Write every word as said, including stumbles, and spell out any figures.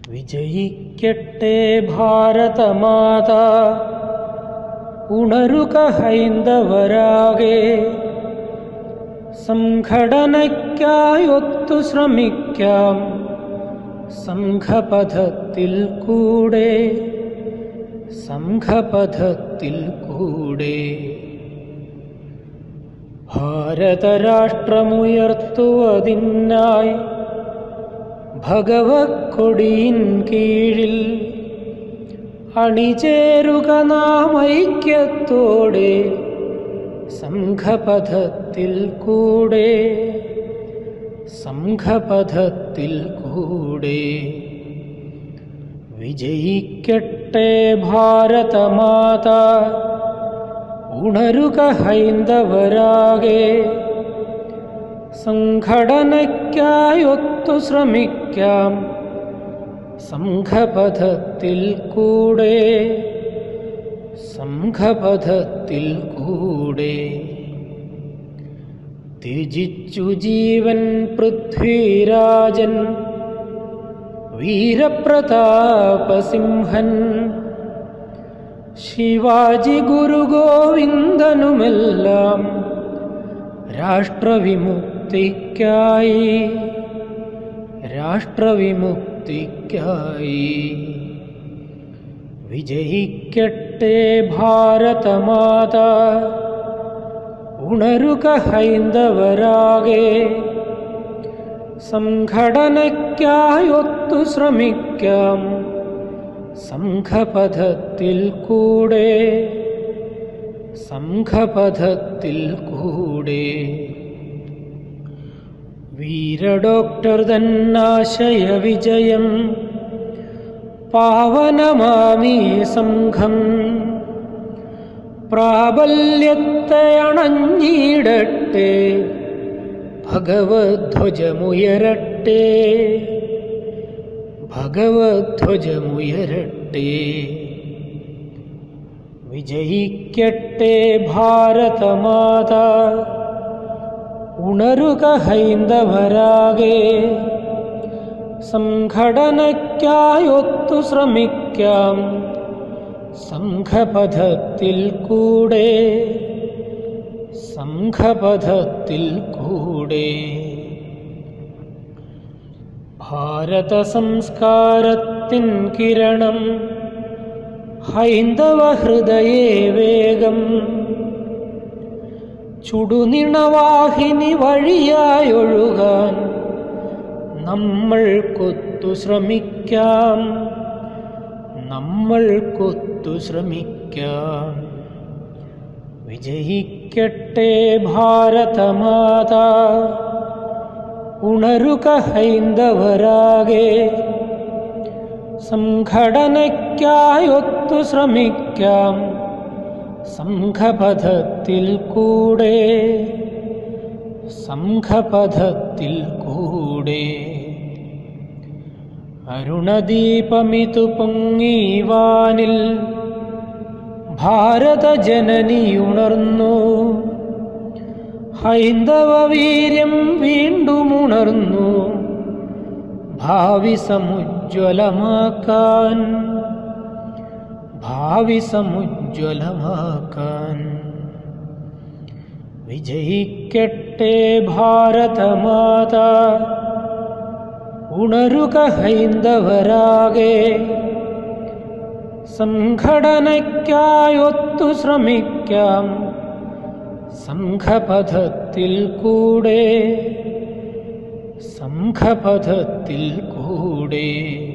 വിജയിക്കട്ടെ ഭാരതമാതാ, ഉണരുക ഹൈന്ദവരാകെ, സംഘടനയ്ക്കായൊത്തു ശ്രമിക്കാം സംഘപഥത്തിൽ കൂടെ, സംഘപഥത്തിൽ കൂടെ. ഭാരതരാഷ്ട്രമുയർത്തുവതിനായി ഭഗവത്കൊടിയിൻ കീഴിൽ അണിചേരുക നാം ഐക്യത്തോടെ, സംഘപഥത്തിൽ കൂടെ, സംഘപഥത്തിൽ കൂടെ. വിജയിക്കട്ടെ ഭാരതമാതാ, ഉണരുക ഹൈന്ദവരാകെ, സംഘടനയ്ക്കായൊത്തു ശ്രമിക്കാം സംഘപഥത്തിൽ കൂടെ, സംഘപഥത്തിൽ കൂടെ. ത്യജിച്ചു ജീവൻ പൃഥ്വിരാജൻ, വീരപ്രതാപസിംഹൻ, ശിവാജി ഗുരുഗോവിന്ദനുമെല്ലാം രാഷ്ട്രവിമുക്തിക്കായി, രാഷ്ട്രവിമുക്തിക്കായി. വിജയിക്കട്ടെ ഭാരതമാതാ, ഉണരുക ഹൈന്ദവരാകെ, സംഘടനയ്ക്കായൊത്തു ശ്രമിക്കാം സംഘപഥത്തിൽ കൂടെ, സംഘപഥത്തിൽ കൂടെ. വീരഡോക്ടർ തന്നാശയ വിജയം പാവനമാമീ സംഘം, പ്രാബല്യത്തെ അണഞ്ഞിടട്ടെ ഭഗവധ്വജമുയരട്ടെ, ഭഗവധ്വജമുയരട്ടെ. വിജയിക്കട്ടെ ഭാരതമാതാ, ഉണരുക ഹൈന്ദവരാകെ, സംഘടനയ്ക്കായൊത്തു ശ്രമിക്കാം സംഘപഥത്തിൽ കൂടെ, സംഘപഥത്തിൽ കൂടെ. ഭാരത സംസ്കാരത്തിൻ കിരണം ഹൈന്ദവ ഹൃദയേ വേഗം, ചുടുനിണവാഹിനി വഴിയായൊഴുകാൻ നമ്മൾക്കൊത്തു ശ്രമിക്കാം, നമ്മൾക്കൊത്തു ശ്രമിക്കാം. വിജയിക്കട്ടെ ഭാരതമാതാ, ഉണരുക ഹൈന്ദവരാകെ, സംഘടനയ്ക്കായൊത്തു ശ്രമിക്കാം സംഘപഥത്തിൽ കൂടെ, സംഘപഥത്തിൽ കൂടെ. അരുണദീപമിതു പൊങ്ങി വാനിൽ ഭാരത ജനനിയുണർന്നു, ഹൈന്ദവ വീര്യം വീണ്ടും ഉണർന്നു ഭാവി സമുജ്വലമാക്കാൻ, ഭാവി സമുജ്വലമാക്കാൻ. വിജയിക്കട്ടെ ഭാരതമാതാ, ഉണരുക ഹൈന്ദവരാകെ, സംഘടനയ്ക്കായൊത്തു ശ്രമിക്കാം സംഘപഥത്തിൽ കൂടെ, സംഘപഥത്തിൽ കൂടെ.